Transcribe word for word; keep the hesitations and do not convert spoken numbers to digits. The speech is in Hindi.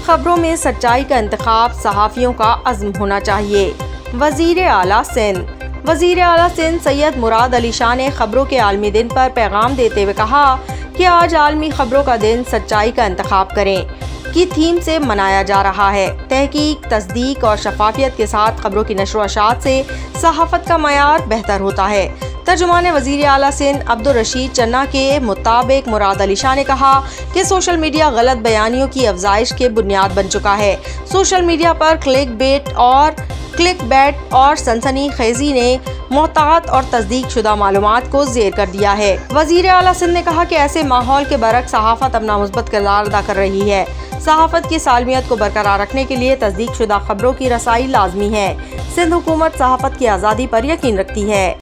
खबरों में सच्चाई का इंतखाब सहाफ़ियों का अज़्म होना चाहिए। वज़ीर आला सिंध वज़ीर आला सिंध सैयद मुराद अली शाह ने खबरों के आलमी दिन पर पैगाम देते हुए कहा कि आज आलमी खबरों का दिन सच्चाई का इंतखाब करें की थीम से मनाया जा रहा है। तहकीक, तस्दीक और शफाफियत के साथ खबरों की नशर व अशात से सहाफ़त का मयार बेहतर होता है। तर्जुमान वज़ीर आला सिंध अब्दुल रशीद चन्ना के मुताबिक मुराद अली शाह ने कहा कि सोशल मीडिया गलत बयानियों की अफजाइश के बुनियाद बन चुका है। सोशल मीडिया पर क्लिक बेट और क्लिक बैट और सनसनी खेजी ने मोहतात और तस्दीक शुदा मालूमात को जेर कर दिया है। वज़ीर आला सिंध ने कहा कि ऐसे माहौल के बरक्स सहाफ़त अपना मुस्बत किरदार अदा कर रही है। सहाफ़त की सालमियत को बरकरार रखने के लिए तस्दीक शुदा खबरों की रसाई लाजमी है। सिंध हुकूमत सहाफ़त की आज़ादी पर यकीन रखती है।